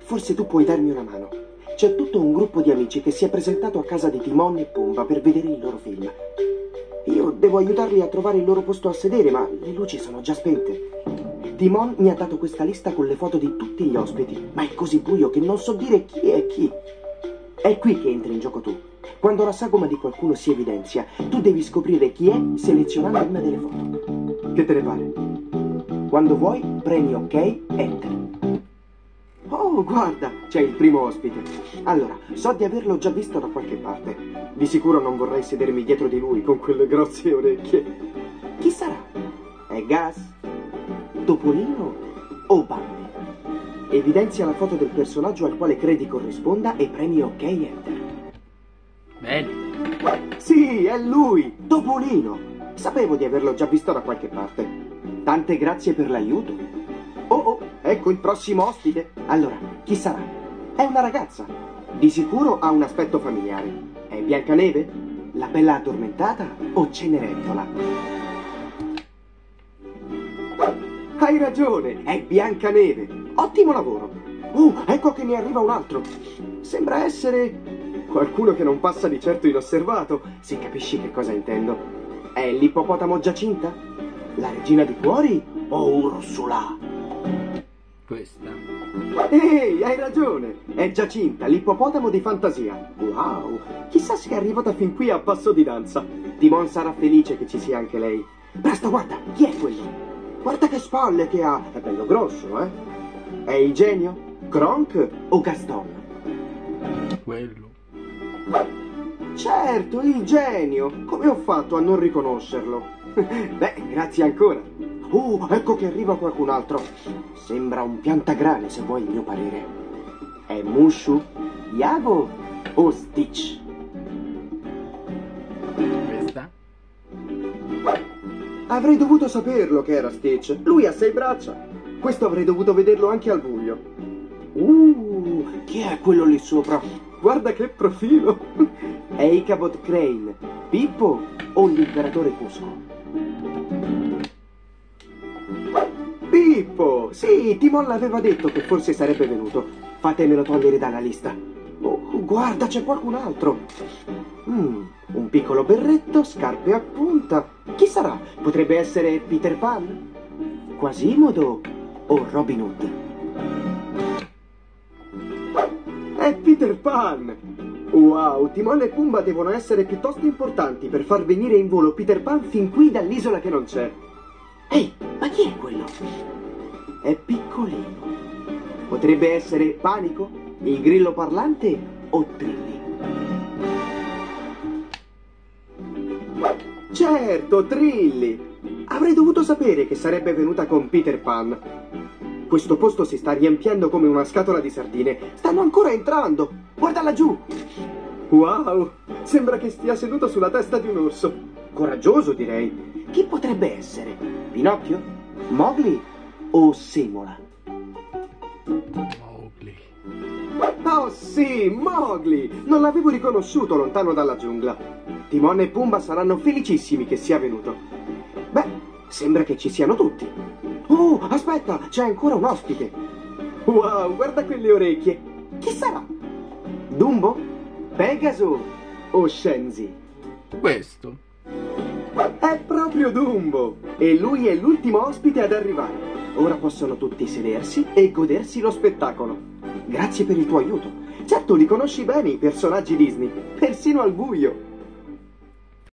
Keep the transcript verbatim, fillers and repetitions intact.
forse tu puoi darmi una mano. C'è tutto un gruppo di amici che si è presentato a casa di Timon e Pumba per vedere il loro film. Io devo aiutarli a trovare il loro posto a sedere, ma le luci sono già spente. Timon mi ha dato questa lista con le foto di tutti gli ospiti, ma è così buio che non so dire chi è chi. È qui che entri in gioco tu. Quando la sagoma di qualcuno si evidenzia, tu devi scoprire chi è selezionando una delle foto. Che te ne pare? Quando vuoi, premi ok, enter. Oh, guarda, c'è il primo ospite. Allora, so di averlo già visto da qualche parte. Di sicuro non vorrei sedermi dietro di lui con quelle grosse orecchie. Chi sarà? È Gas? Topolino? O Bambi? Evidenzia la foto del personaggio al quale credi corrisponda e premi ok, enter. Bene. Sì, è lui, Topolino. Sapevo di averlo già visto da qualche parte. Tante grazie per l'aiuto. Oh, oh, ecco il prossimo ospite. Allora, chi sarà? È una ragazza. Di sicuro ha un aspetto familiare. È Biancaneve? La bella addormentata o Cenerentola? Hai ragione, è Biancaneve. Ottimo lavoro. Oh, ecco che ne arriva un altro. Sembra essere qualcuno che non passa di certo inosservato, se capisci che cosa intendo. È l'ippopotamo Giacinta? La regina di cuori o Ursula? Questa. Ehi, hai ragione! È Giacinta, l'ippopotamo di fantasia. Wow! Chissà se è arrivata fin qui a passo di danza. Timon sarà felice che ci sia anche lei. Presto, guarda, chi è quello? Guarda che spalle che ha! È bello grosso, eh? È il genio? Kronk o Gaston? Quello. Certo, il genio! Come ho fatto a non riconoscerlo? Beh, grazie ancora. Oh, ecco che arriva qualcun altro. Sembra un piantagrane, se vuoi il mio parere. È Mushu, Yago o Stitch? Questa. Avrei dovuto saperlo che era Stitch. Lui ha sei braccia. Questo avrei dovuto vederlo anche al buio. Uh, chi è quello lì sopra? Guarda che profilo! È Ichabod Crane, Pippo o l'imperatore Cusco? Pippo! Sì, Timon l'aveva detto che forse sarebbe venuto. Fatemelo togliere dalla lista. Oh, guarda, c'è qualcun altro. Mm, un piccolo berretto, scarpe a punta. Chi sarà? Potrebbe essere Peter Pan? Quasimodo o Robin Hood? È Peter Pan! Wow, Timon e Pumba devono essere piuttosto importanti per far venire in volo Peter Pan fin qui dall'isola che non c'è. Ehi, ma chi è quello? È piccolino. Potrebbe essere Panico, il grillo parlante o Trilli? Certo, Trilli! Avrei dovuto sapere che sarebbe venuta con Peter Pan. Questo posto si sta riempiendo come una scatola di sardine. Stanno ancora entrando! Guarda laggiù! Wow! Sembra che stia seduto sulla testa di un orso. Coraggioso, direi. Chi potrebbe essere? Pinocchio? Mowgli o Semola? Mowgli. Oh sì, Mowgli! Non l'avevo riconosciuto lontano dalla giungla. Timon e Pumba saranno felicissimi che sia venuto. Beh, sembra che ci siano tutti. Oh, aspetta, c'è ancora un ospite. Wow, guarda quelle orecchie. Chi sarà? Dumbo? Pegaso o Shenzi? Questo. È proprio Dumbo! E lui è l'ultimo ospite ad arrivare. Ora possono tutti sedersi e godersi lo spettacolo. Grazie per il tuo aiuto. Certo, li conosci bene i personaggi Disney, persino al buio.